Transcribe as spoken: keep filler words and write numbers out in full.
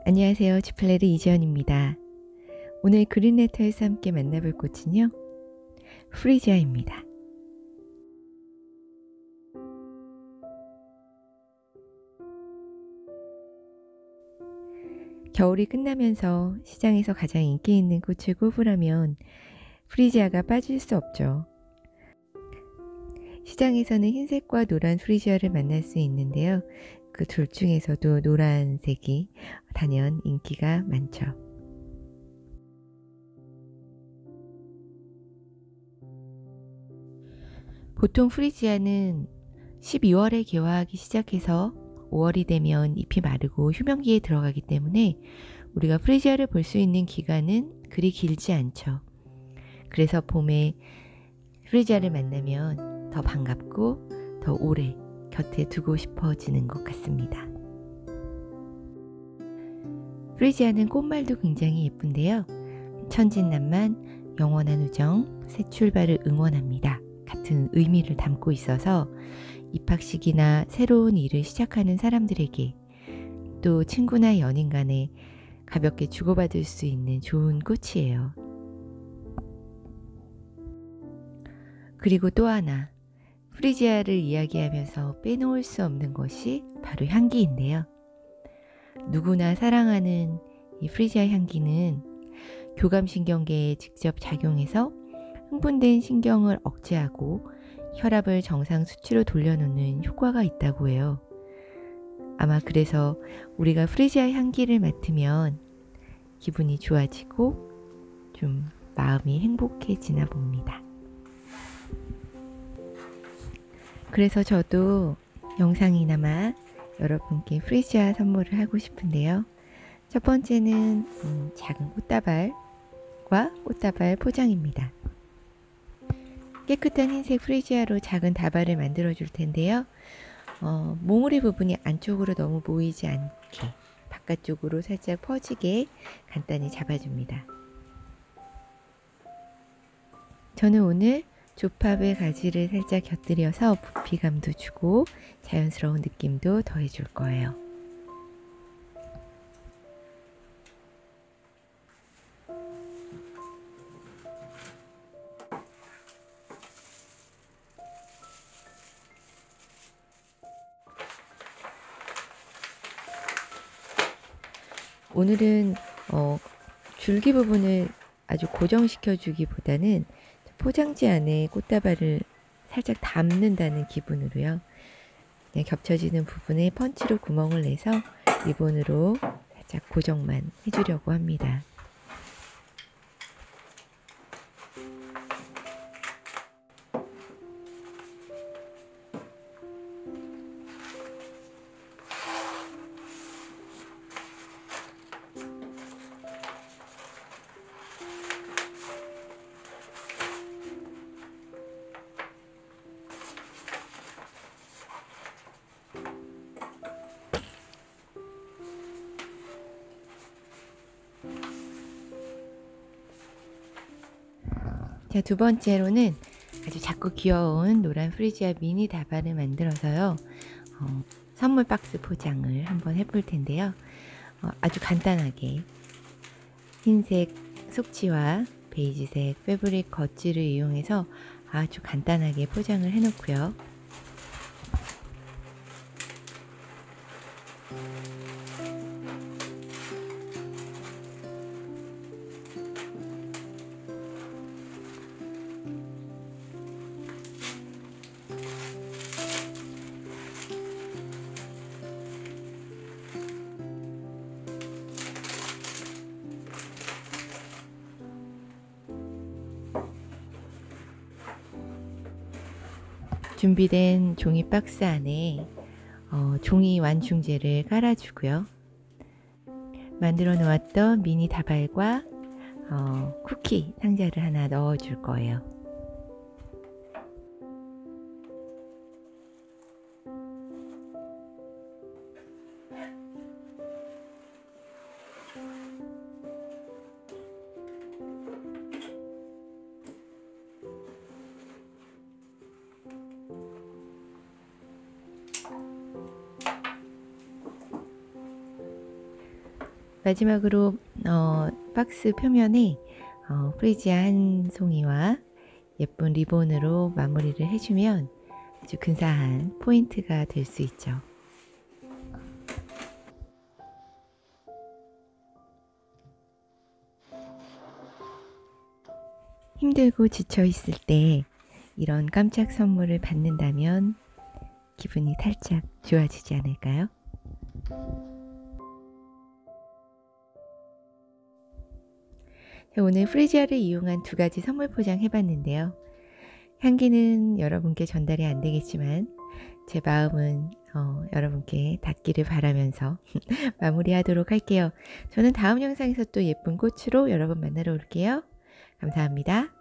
안녕하세요. 지플레르 이지연입니다. 오늘 그린레터에서 함께 만나볼 꽃은요, 프리지아입니다. 겨울이 끝나면서 시장에서 가장 인기 있는 꽃을 꼽으라면 프리지아가 빠질 수 없죠. 시장에서는 흰색과 노란 프리지아를 만날 수 있는데요. 그 둘 중에서도 노란색이 단연 인기가 많죠. 보통 프리지아는 십이월에 개화하기 시작해서 오월이 되면 잎이 마르고 휴명기에 들어가기 때문에 우리가 프리지아를 볼 수 있는 기간은 그리 길지 않죠. 그래서 봄에 프리지아를 만나면 더 반갑고 더 오래 곁에 두고 싶어지는 것 같습니다. 프리지아는 꽃말도 굉장히 예쁜데요. 천진난만, 영원한 우정, 새 출발을 응원합니다 같은 의미를 담고 있어서 입학식이나 새로운 일을 시작하는 사람들에게, 또 친구나 연인 간에 가볍게 주고받을 수 있는 좋은 꽃이에요. 그리고 또 하나, 프리지아를 이야기하면서 빼놓을 수 없는 것이 바로 향기인데요. 누구나 사랑하는 이 프리지아 향기는 교감신경계에 직접 작용해서 흥분된 신경을 억제하고 혈압을 정상 수치로 돌려놓는 효과가 있다고 해요. 아마 그래서 우리가 프리지아 향기를 맡으면 기분이 좋아지고 좀 마음이 행복해지나 봅니다. 그래서 저도 영상이나마 여러분께 프리지아 선물을 하고 싶은데요. 첫 번째는 음, 작은 꽃다발과 꽃다발 포장입니다. 깨끗한 흰색 프리지아로 작은 다발을 만들어 줄 텐데요. 어, 몽우리 부분이 안쪽으로 너무 모이지 않게 바깥쪽으로 살짝 퍼지게 간단히 잡아줍니다. 저는 오늘 조팝의 가지를 살짝 곁들여서 부피감도 주고 자연스러운 느낌도 더해줄 거예요. 오늘은 어, 줄기 부분을 아주 고정시켜 주기보다는 포장지 안에 꽃다발을 살짝 담는다는 기분으로요. 그냥 겹쳐지는 부분에 펀치로 구멍을 내서 리본으로 살짝 고정만 해주려고 합니다. 자, 두 번째로는 아주 작고 귀여운 노란 프리지아 미니 다발을 만들어서요. 어, 선물 박스 포장을 한번 해볼 텐데요. 어, 아주 간단하게 흰색 속지와 베이지색 패브릭 겉지를 이용해서 아주 간단하게 포장을 해놓고요. 준비된 종이 박스 안에 어, 종이 완충제를 깔아주고요. 만들어 놓았던 미니 다발과 어, 쿠키 상자를 하나 넣어 줄 거예요. 마지막으로 어, 박스 표면에 어, 프리지아 한 송이와 예쁜 리본으로 마무리를 해주면 아주 근사한 포인트가 될 수 있죠. 힘들고 지쳐 있을 때 이런 깜짝 선물을 받는다면 기분이 살짝 좋아지지 않을까요? 오늘 프리지아를 이용한 두 가지 선물 포장 해봤는데요. 향기는 여러분께 전달이 안 되겠지만 제 마음은 어, 여러분께 닿기를 바라면서 마무리하도록 할게요. 저는 다음 영상에서 또 예쁜 꽃으로 여러분 만나러 올게요. 감사합니다.